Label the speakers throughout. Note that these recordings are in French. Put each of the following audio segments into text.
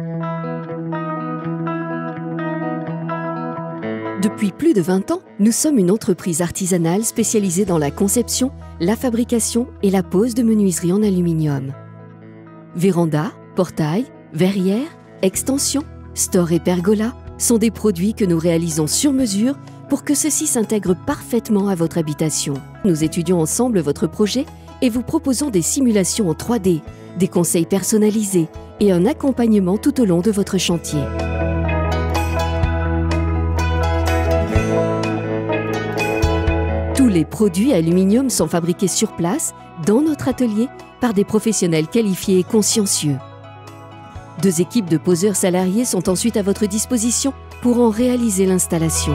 Speaker 1: Depuis plus de 20 ans, nous sommes une entreprise artisanale spécialisée dans la conception, la fabrication et la pose de menuiseries en aluminium. Véranda, portail, verrière, extension, store et pergola sont des produits que nous réalisons sur mesure pour que ceux-ci s'intègrent parfaitement à votre habitation. Nous étudions ensemble votre projet et vous proposons des simulations en 3D, des conseils personnalisés et un accompagnement tout au long de votre chantier. Tous les produits aluminium sont fabriqués sur place, dans notre atelier, par des professionnels qualifiés et consciencieux. 2 équipes de poseurs salariés sont ensuite à votre disposition pour en réaliser l'installation.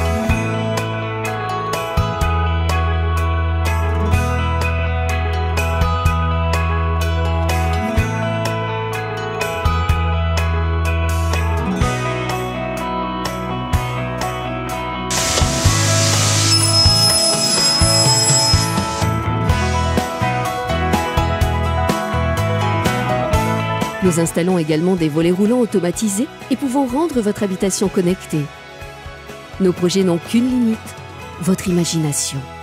Speaker 1: Nous installons également des volets roulants automatisés et pouvons rendre votre habitation connectée. Nos projets n'ont qu'une limite, votre imagination.